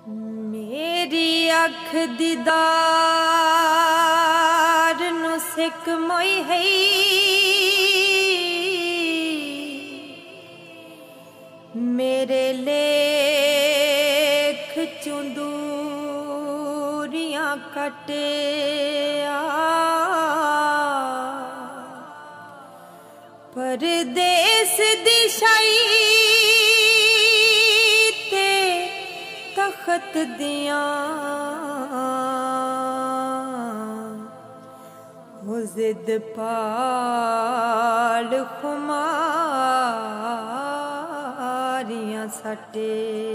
मेरी अख दीदार नु सिक मोई है मेरे लेख चुंदूरियां कटे परदेस दिशाई ते तखत दिया हो जिद पाल खुमारियां सटे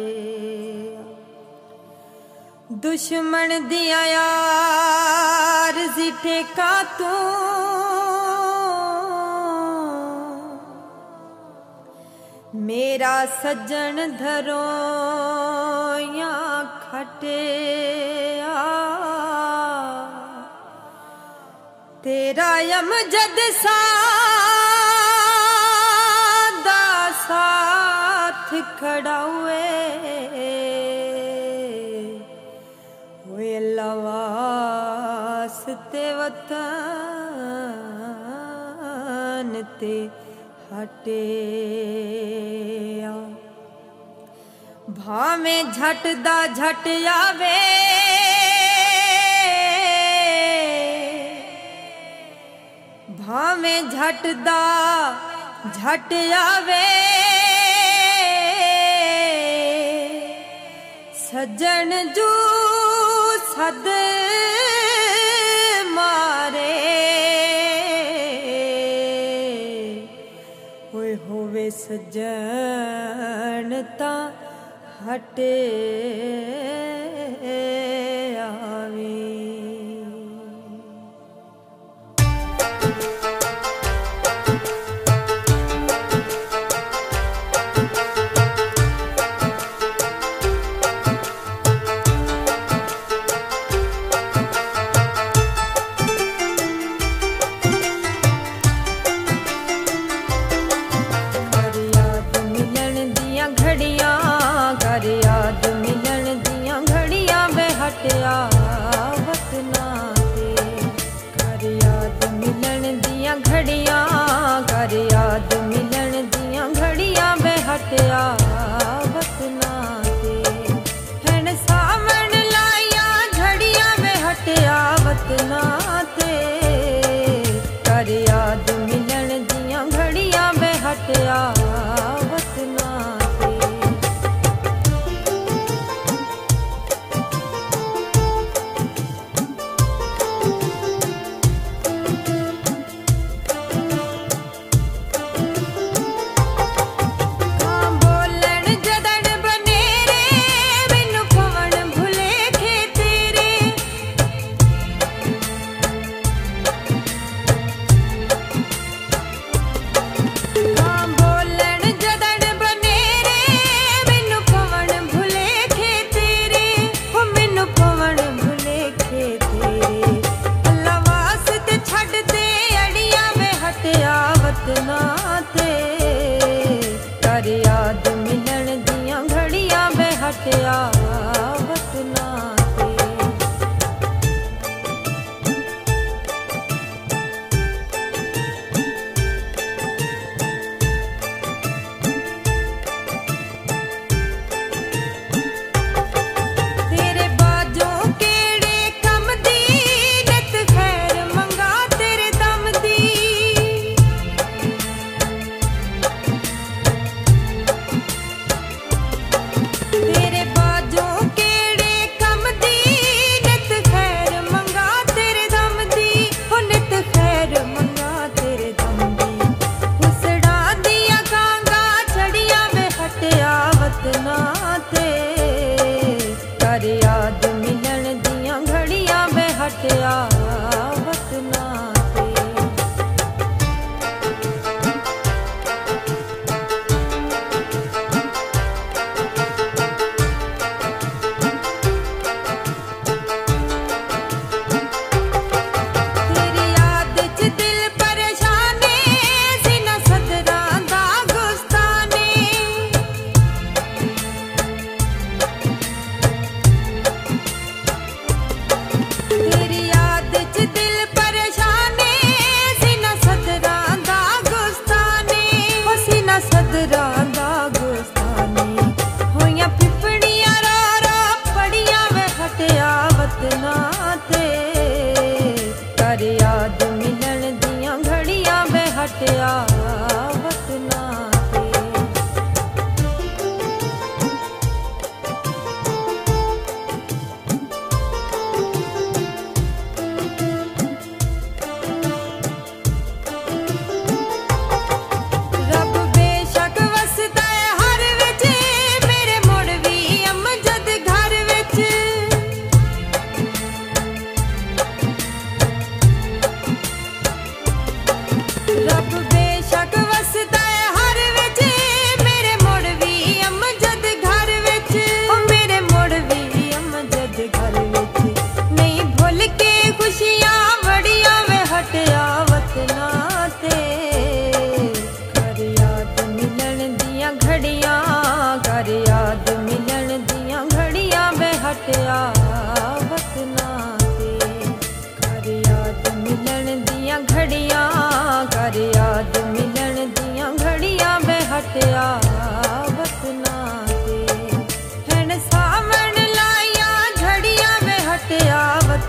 दुश्मन दिया यार जिठे का तू मेरा सज्जन धरो या खटे तेरा यमजद सादा साथ खड़ा हुए लवास ते वतन ते हटे भावे झट दा झट आवे भावे झट दा झट आवे सज्जन जू सद मारे होवे सज्जन ता हटे आवे वतना ते घर याद मिलन दियां घड़ियां घर याद मिलन दियां घड़ियां बेहटिया वतना ते हैन सावन लाया घड़ियां बेहटिया वतना ते घर याद मिलन दियां घड़ियां बेहटिया वतना ते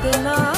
ना